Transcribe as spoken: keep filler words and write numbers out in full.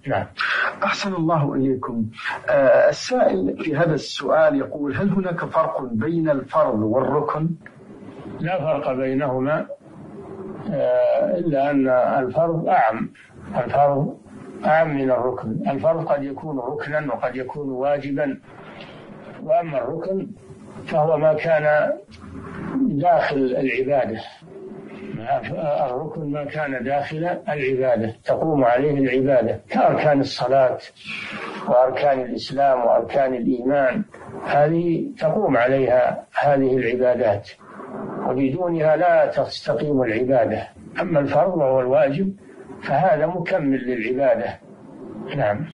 نعم. أحسن الله إليكم. آه السائل في هذا السؤال يقول: هل هناك فرق بين الفرض والركن؟ لا فرق بينهما، آه إلا أن الفرض أعم. الفرض أعم من الركن. الفرض قد يكون ركنا وقد يكون واجبا، وأما الركن فهو ما كان داخل العبادة. الركن ما كان داخل العبادة تقوم عليه العبادة، كأركان الصلاة وأركان الإسلام وأركان الإيمان، هذه تقوم عليها هذه العبادات، وبدونها لا تستقيم العبادة. أما الفرض وهو الواجب فهذا مكمل للعبادة. نعم.